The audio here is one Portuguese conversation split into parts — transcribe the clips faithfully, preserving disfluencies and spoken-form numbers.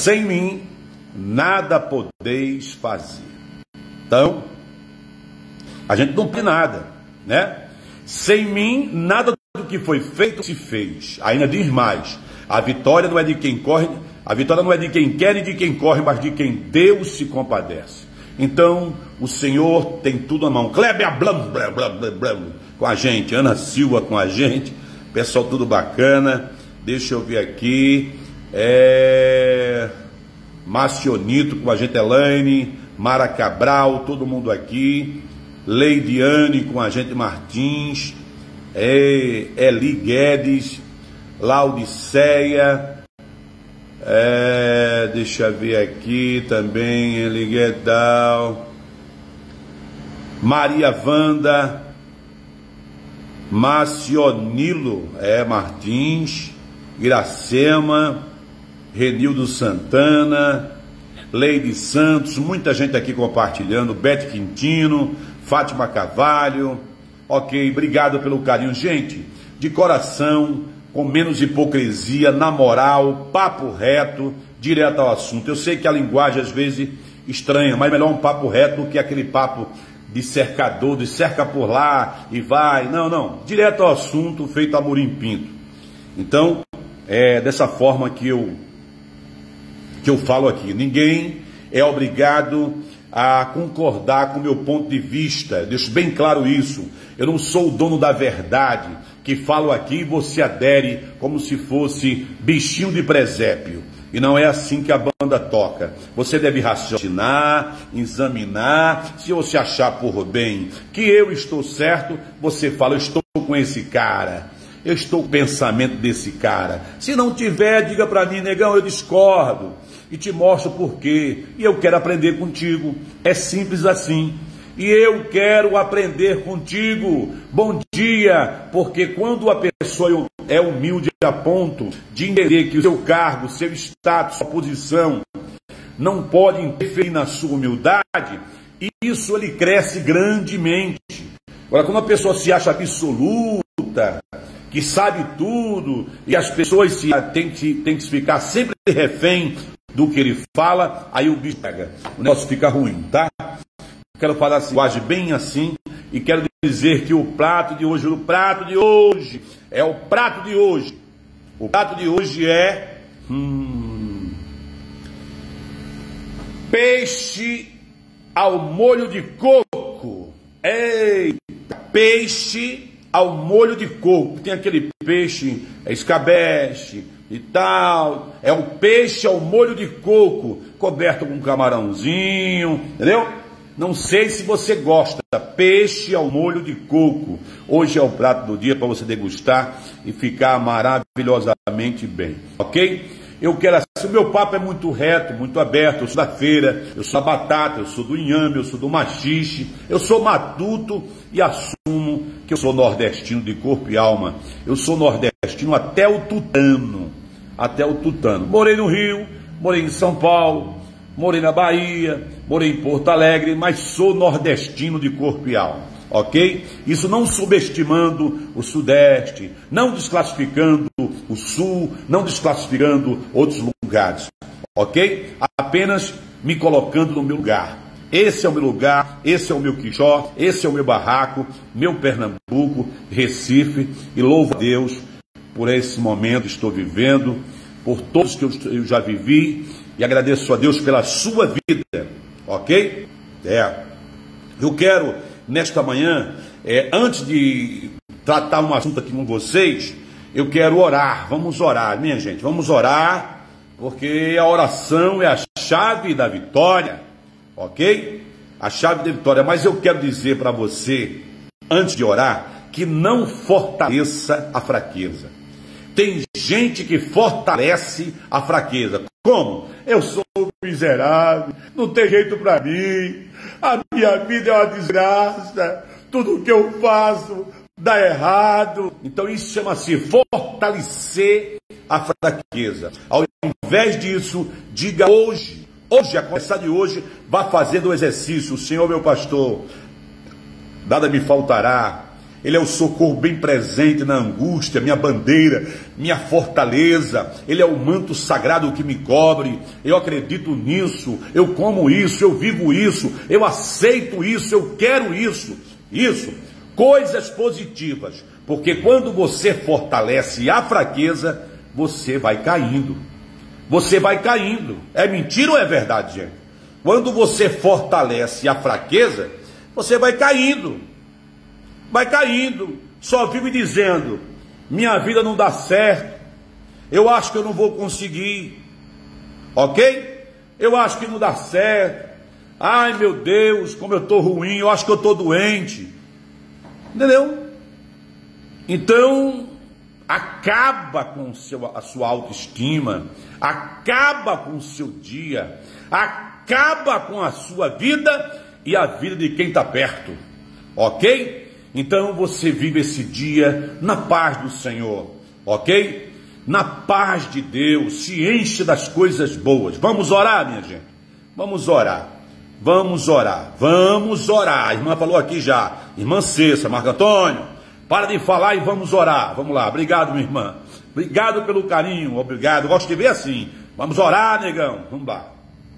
sem mim nada podeis fazer. Então, a gente não tem nada, né? Sem mim, nada do que foi feito se fez. Ainda diz mais: a vitória não é de quem corre, a vitória não é de quem quer e de quem corre, mas de quem Deus se compadece. Então, o Senhor tem tudo na mão. Kleber Blam, blam, blam, blam, blam, com a gente, Ana Silva com a gente, pessoal tudo bacana. Deixa eu ver aqui, é... Marcionito com a gente, Elaine, Mara Cabral, todo mundo aqui, Leidiane com a gente, Martins, é... Eli Guedes, Laudiceia, é... deixa eu ver aqui também, Eli Guedal, Maria Wanda, Marcionilo, é, Martins, Iracema, Renildo Santana, Leide Santos, muita gente aqui compartilhando, Bete Quintino, Fátima Carvalho, ok, obrigado pelo carinho, gente, de coração, com menos hipocrisia, na moral, papo reto, direto ao assunto. Eu sei que a linguagem às vezes estranha, mas melhor um papo reto do que aquele papo de cercador, de cerca por lá e vai, não, não, direto ao assunto, feito Amorim Pinto. Então, é dessa forma que eu que eu falo aqui. Ninguém é obrigado a concordar com o meu ponto de vista, deixo bem claro isso. Eu não sou o dono da verdade, que falo aqui e você adere como se fosse bichinho de presépio. E não é assim que a banda toca. Você deve raciocinar, examinar. Se você achar por bem que eu estou certo, você fala: eu estou com esse cara, eu estou com o pensamento desse cara. Se não tiver, diga para mim: negão, eu discordo, e te mostro por quê, e eu quero aprender contigo. É simples assim. E eu quero aprender contigo. Bom dia, porque quando a pessoa é humilde a ponto de entender que o seu cargo, seu status, sua posição não pode interferir na sua humildade, isso ele cresce grandemente. Agora, quando a pessoa se acha absoluta, que sabe tudo, e as pessoas se, tem, que, tem que ficar sempre refém do que ele fala, aí o bicho pega, o negócio fica ruim, tá? Quero falar assim, linguagem bem assim, e quero dizer que o prato de hoje, o prato de hoje, é o prato de hoje. O prato de hoje é hum, peixe ao molho de coco. Eita, peixe ao molho de coco. Tem aquele peixe, é escabeche e tal. É o peixe ao molho de coco, coberto com um camarãozinho, entendeu? Não sei se você gosta, peixe ao molho de coco. Hoje é o prato do dia para você degustar e ficar maravilhosamente bem, ok? Eu quero assim, o meu papo é muito reto, muito aberto. Eu sou da feira, eu sou da batata, eu sou do inhame, eu sou do machixe, eu sou matuto e assumo que eu sou nordestino de corpo e alma. Eu sou nordestino até o tutano, até o tutano. Morei no Rio, morei em São Paulo, morei na Bahia, morei em Porto Alegre, mas sou nordestino de corpo e alma, ok? Isso não subestimando o Sudeste, não desclassificando o Sul, não desclassificando outros lugares, ok? Apenas me colocando no meu lugar. Esse é o meu lugar, esse é o meu Quixó, esse é o meu barraco, meu Pernambuco, Recife, e louvo a Deus por esse momento que estou vivendo, por todos que eu já vivi, e agradeço a Deus pela sua vida, ok? É. Eu quero, nesta manhã, é, antes de tratar um assunto aqui com vocês, eu quero orar. Vamos orar, minha gente, vamos orar, porque a oração é a chave da vitória, ok? A chave da vitória. Mas eu quero dizer para você, antes de orar, que não fortaleça a fraqueza. Tem gente que fortalece a fraqueza. Como? Eu sou miserável, não tem jeito para mim, a minha vida é uma desgraça, tudo que eu faço dá errado. Então isso chama-se fortalecer a fraqueza. Ao invés disso, diga hoje, hoje, a começar de hoje, vá fazendo o exercício. O Senhor meu pastor, nada me faltará, Ele é o socorro bem presente na angústia, minha bandeira, minha fortaleza. Ele é o manto sagrado que me cobre. Eu acredito nisso, eu como isso, eu vivo isso, eu aceito isso, eu quero isso. Isso, coisas positivas. Porque quando você fortalece a fraqueza, você vai caindo. Você vai caindo. É mentira ou é verdade, gente? Quando você fortalece a fraqueza, você vai caindo. Vai caindo, só vive dizendo, minha vida não dá certo, eu acho que eu não vou conseguir, ok? Eu acho que não dá certo, ai meu Deus, como eu estou ruim, eu acho que eu estou doente, entendeu? Então, acaba com o seu, a sua autoestima, acaba com o seu dia, acaba com a sua vida e a vida de quem está perto, ok? Então você vive esse dia na paz do Senhor, ok? Na paz de Deus, se enche das coisas boas. Vamos orar, minha gente? Vamos orar, vamos orar, vamos orar. A irmã falou aqui já, irmã Cessa, Marco Antônio, para de falar e vamos orar. Vamos lá, obrigado, minha irmã. Obrigado pelo carinho, obrigado. Gosto de ver assim. Vamos orar, negão, vamos lá.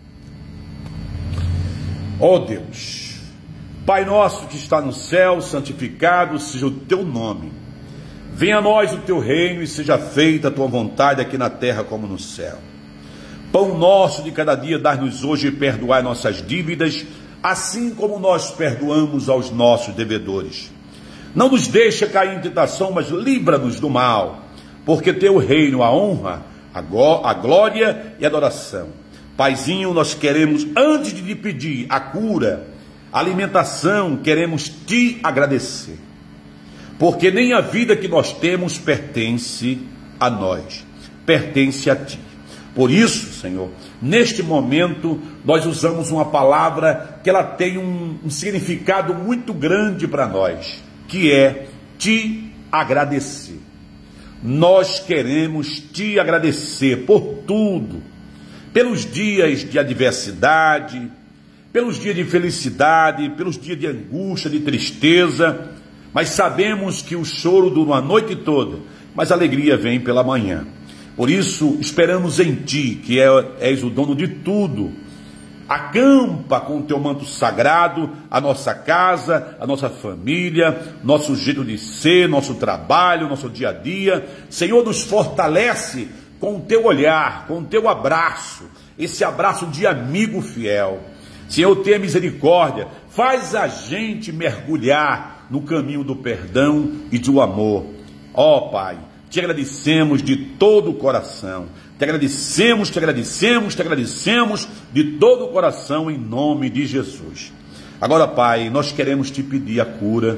Oh Deus, Pai nosso que está no céu, santificado seja o teu nome. Venha a nós o teu reino e seja feita a tua vontade aqui na terra como no céu. Pão nosso de cada dia dai-nos hoje e perdoai nossas dívidas, assim como nós perdoamos aos nossos devedores. Não nos deixa cair em tentação, mas livra-nos do mal, porque teu reino, a honra, a glória e a adoração. Paizinho, nós queremos, antes de te pedir a cura, alimentação, queremos te agradecer, porque nem a vida que nós temos pertence a nós, pertence a ti. Por isso, Senhor, neste momento nós usamos uma palavra que ela tem um, um significado muito grande para nós, que é te agradecer. Nós queremos te agradecer por tudo, pelos dias de adversidade, pelos dias de felicidade, pelos dias de angústia, de tristeza, mas sabemos que o choro dura a noite toda, mas a alegria vem pela manhã. Por isso, esperamos em ti, que é, és o dono de tudo. Acampa com o teu manto sagrado a nossa casa, a nossa família, nosso jeito de ser, nosso trabalho, nosso dia a dia. Senhor, nos fortalece com o teu olhar, com o teu abraço, esse abraço de amigo fiel. Senhor, tenha misericórdia, faz a gente mergulhar no caminho do perdão e do amor. Ó oh, Pai, te agradecemos de todo o coração, te agradecemos, te agradecemos, te agradecemos de todo o coração em nome de Jesus. Agora, Pai, nós queremos te pedir a cura,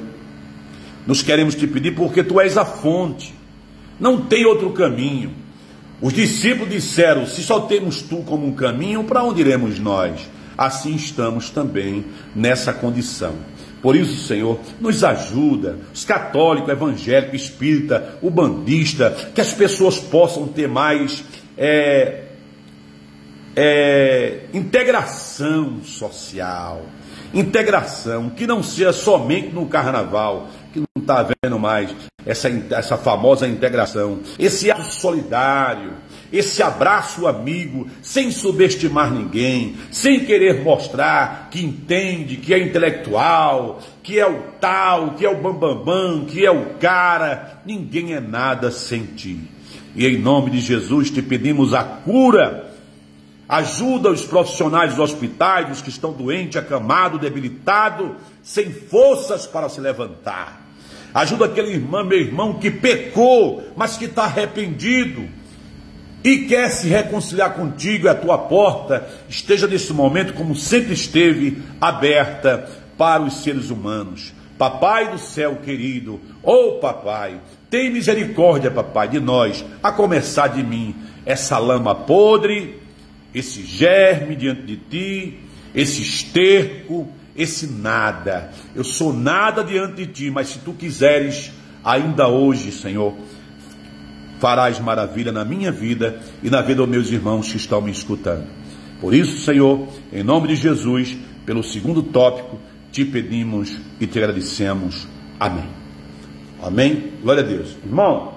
nós queremos te pedir porque tu és a fonte, não tem outro caminho. Os discípulos disseram, se só temos tu como um caminho, para onde iremos nós? Assim estamos também nessa condição. Por isso, Senhor, nos ajuda, os católicos, evangélicos, espírita, ubandista, que as pessoas possam ter mais é, é, integração social, integração, que não seja somente no carnaval, que não está havendo mais essa, essa famosa integração, esse ato solidário, esse abraço amigo, sem subestimar ninguém, sem querer mostrar que entende, que é intelectual, que é o tal, que é o bambambam, bam, bam, que é o cara. Ninguém é nada sem ti. E em nome de Jesus te pedimos a cura. Ajuda os profissionais dos hospitais, os que estão doentes, acamados, debilitados, sem forças para se levantar. Ajuda aquele irmão, meu irmão, que pecou, mas que está arrependido e quer se reconciliar contigo, e a tua porta esteja nesse momento, como sempre esteve, aberta para os seres humanos. Papai do céu querido, oh papai, tem misericórdia, papai, de nós, a começar de mim, essa lama podre, esse germe diante de ti, esse esterco, esse nada. Eu sou nada diante de ti, mas se tu quiseres, ainda hoje, Senhor, farás maravilha na minha vida e na vida dos meus irmãos que estão me escutando. Por isso, Senhor, em nome de Jesus, pelo segundo tópico, te pedimos e te agradecemos. Amém. Amém? Glória a Deus. Irmão,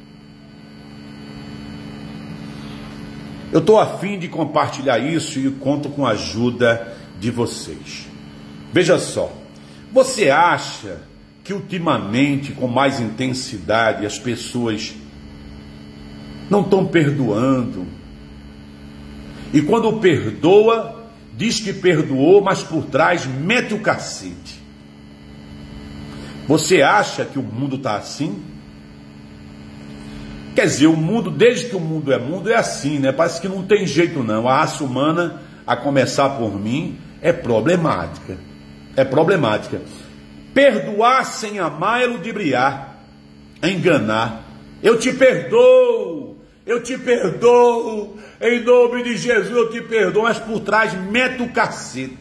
eu estou a fim de compartilhar isso e conto com a ajuda de vocês. Veja só, você acha que ultimamente, com mais intensidade, as pessoas não estão perdoando? E quando perdoa, diz que perdoou, mas por trás mete o cacete. Você acha que o mundo está assim? Quer dizer, o mundo, desde que o mundo é mundo, é assim, né? Parece que não tem jeito não. A raça humana, a começar por mim, é problemática. É problemática. Perdoar sem amar é ludibriar, é enganar. Eu te perdoo, eu te perdoo, em nome de Jesus eu te perdoo, mas por trás mete o cacete.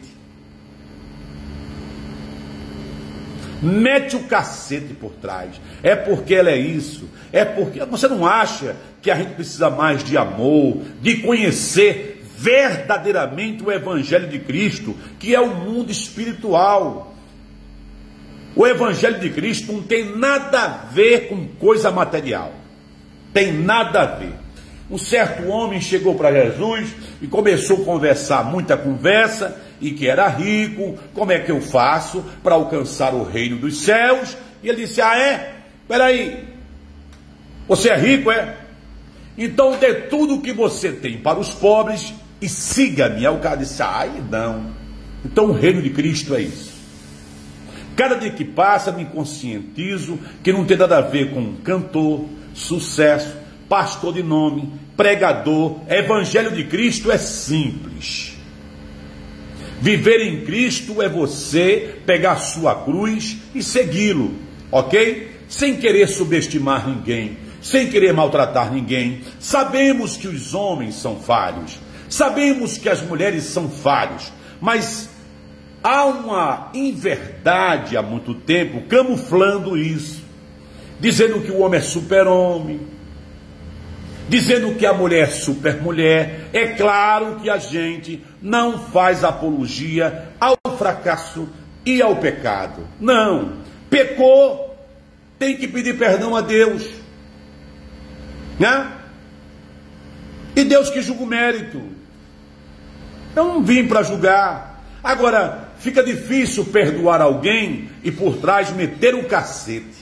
Mete o cacete por trás. É porque ela é isso. É porque você não acha que a gente precisa mais de amor, de conhecer verdadeiramente o Evangelho de Cristo, que é o mundo espiritual. O Evangelho de Cristo não tem nada a ver com coisa material. Tem nada a ver. Um certo homem chegou para Jesus e começou a conversar, muita conversa, e que era rico. Como é que eu faço para alcançar o reino dos céus? E ele disse: ah, é? Peraí, você é rico, é? Então dê tudo o que você tem para os pobres e siga-me. Aí o cara disse: ai, não. Então o reino de Cristo é isso. Cada dia que passa me conscientizo que não tem nada a ver com cantor, sucesso, pastor de nome, pregador. Evangelho de Cristo é simples. Viver em Cristo é você pegar a sua cruz e segui-lo, ok? Sem querer subestimar ninguém, sem querer maltratar ninguém. Sabemos que os homens são falhos, sabemos que as mulheres são falhos, mas há uma inverdade há muito tempo camuflando isso, dizendo que o homem é super-homem, dizendo que a mulher é super-mulher. É claro que a gente não faz apologia ao fracasso e ao pecado. Não. Pecou, tem que pedir perdão a Deus, né? E Deus que julga o mérito. Eu não vim para julgar. Agora, fica difícil perdoar alguém e por trás meter o cacete.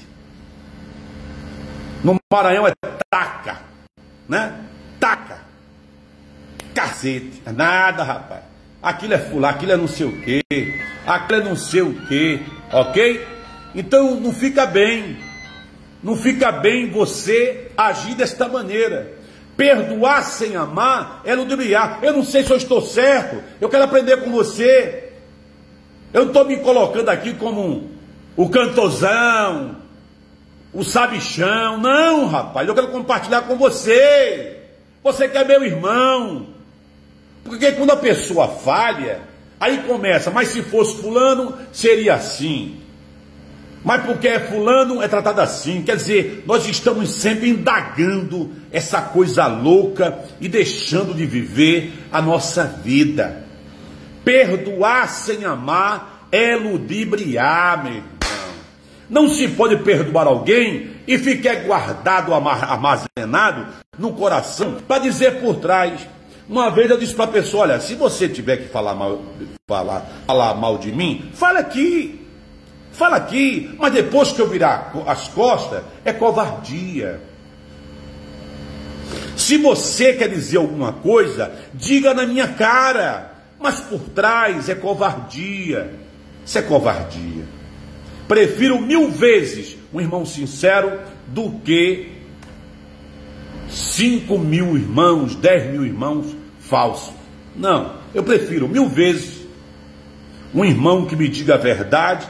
No Maranhão é taca, né? Taca. Cacete. Nada, rapaz. Aquilo é fulano, aquilo é não sei o quê, aquilo é não sei o quê, ok? Então não fica bem. Não fica bem você agir desta maneira. Perdoar sem amar é ludibriar. Eu não sei se eu estou certo, eu quero aprender com você. Eu não estou me colocando aqui como um, o cantorzão, o sabichão. Não, rapaz, eu quero compartilhar com você. Você que é meu irmão. Porque quando a pessoa falha, aí começa: mas se fosse fulano, seria assim. Mas porque é fulano, é tratado assim. Quer dizer, nós estamos sempre indagando essa coisa louca e deixando de viver a nossa vida. Perdoar sem amar é ludibriar, meu irmão. Não se pode perdoar alguém e ficar guardado, armazenado no coração, para dizer por trás. Uma vez eu disse para a pessoa: olha, se você tiver que falar mal, falar, falar mal de mim, fala aqui. Fala aqui, mas depois que eu virar as costas, é covardia. Se você quer dizer alguma coisa, diga na minha cara, mas por trás é covardia. Isso é covardia. Prefiro mil vezes um irmão sincero do que cinco mil irmãos, dez mil irmãos falsos. Não, eu prefiro mil vezes um irmão que me diga a verdade,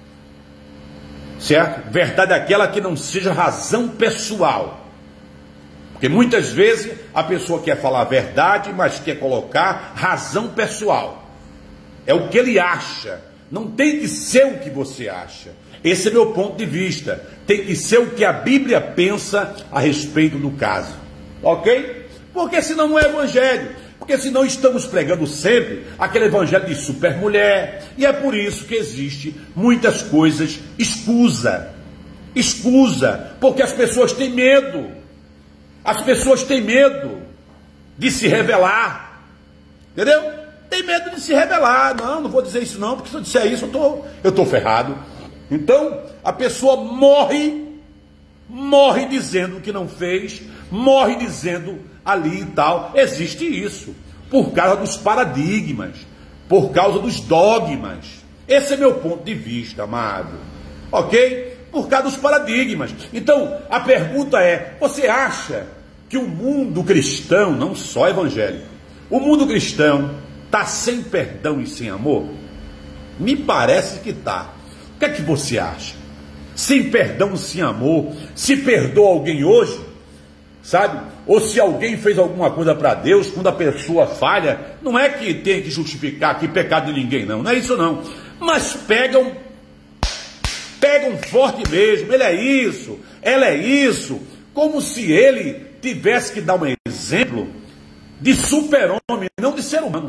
certo? Verdade aquela que não seja razão pessoal. Porque muitas vezes a pessoa quer falar a verdade, mas quer colocar razão pessoal. É o que ele acha. Não tem que ser o que você acha. Esse é meu ponto de vista. Tem que ser o que a Bíblia pensa a respeito do caso. Ok? Porque senão não é evangelho. Porque senão estamos pregando sempre aquele evangelho de supermulher. E é por isso que existe muitas coisas escusa. escusa, porque as pessoas têm medo. As pessoas têm medo de se revelar, entendeu? Tem medo de se revelar. Não, não vou dizer isso não, porque se eu disser isso eu tô, eu tô ferrado. Então a pessoa morre, morre dizendo que não fez, morre dizendo ali e tal. Existe isso por causa dos paradigmas, por causa dos dogmas. Esse é meu ponto de vista, amado, ok? Por causa dos paradigmas. Então a pergunta é: você acha que o mundo cristão, não só evangélico, o mundo cristão está sem perdão e sem amor? Me parece que está. O que é que você acha? Sem perdão e sem amor? Se perdoa alguém hoje, sabe? Ou se alguém fez alguma coisa para Deus, quando a pessoa falha, não é que tem que justificar aqui pecado de ninguém, não, não é isso não. Mas pegam, pegam forte mesmo, ele é isso, ela é isso, como se ele tivesse que dar um exemplo de super-homem, não de ser humano.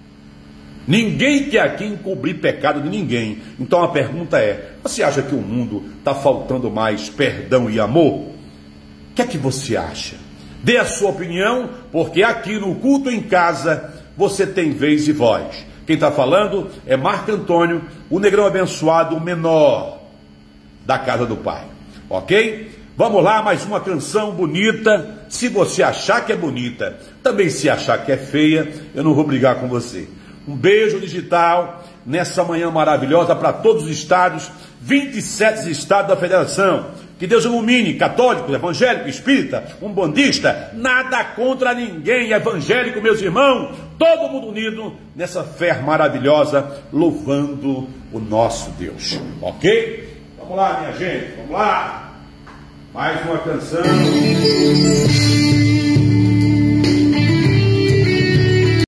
Ninguém quer aqui encobrir pecado de ninguém. Então a pergunta é: você acha que o mundo está faltando mais perdão e amor? O que é que você acha? Dê a sua opinião, porque aqui no Culto em Casa você tem vez e voz. Quem está falando é Marco Antônio, o negrão abençoado, o menor da casa do Pai. Ok? Vamos lá, mais uma canção bonita. Se você achar que é bonita, também se achar que é feia, eu não vou brigar com você. Um beijo digital nessa manhã maravilhosa para todos os estados, vinte e sete estados da federação. Que Deus ilumine católico, evangélico, espírita, umbandista, nada contra ninguém, evangélico, meus irmãos, todo mundo unido nessa fé maravilhosa, louvando o nosso Deus. Ok? Vamos lá, minha gente, vamos lá. Mais uma canção.